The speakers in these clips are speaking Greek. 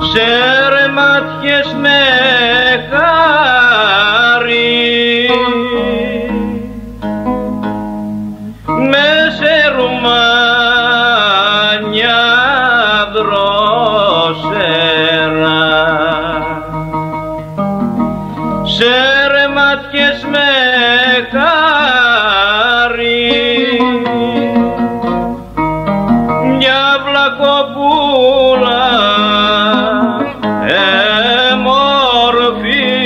σε ρεμάτιες με χάρη, με σε ρουμάνια δρόσερα, σε ρεμάτιες με χάρη, μια βλακοπούλα μορφή,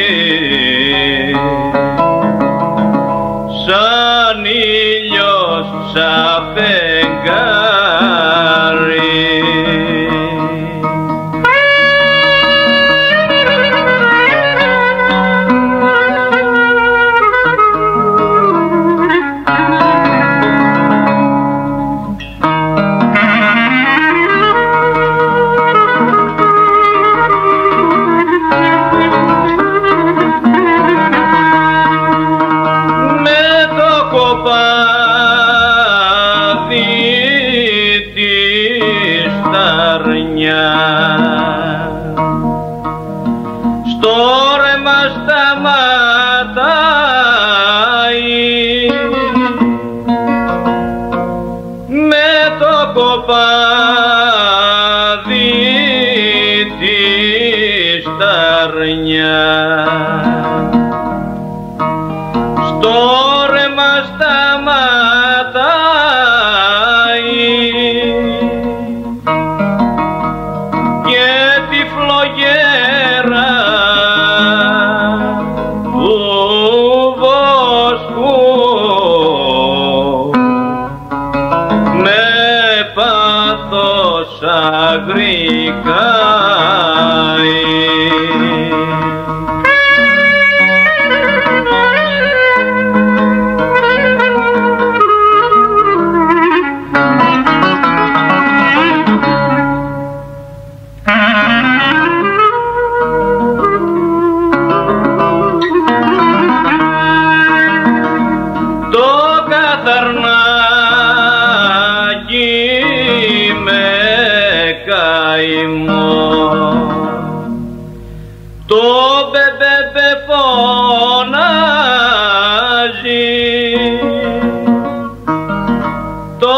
σαν ήλιος σαν φεγγάρι. Στο ρέμα σταματάει, με το κοπάδι τη σταρνιά. Στο ρέμα σταματάει και τη φλογέρα του βοσκού με πάθος αγρικάει. Το μπεμπεμπε φωνάζει, το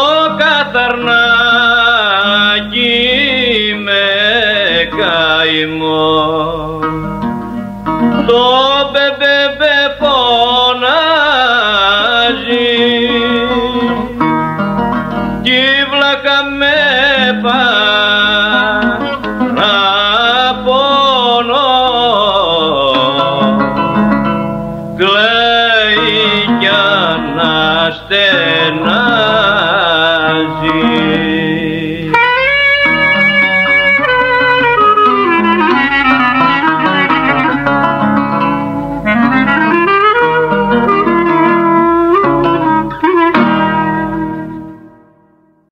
καθαρνάκι με καημό. Το μπεμπεμπε φωνάζει κι η βλάκα με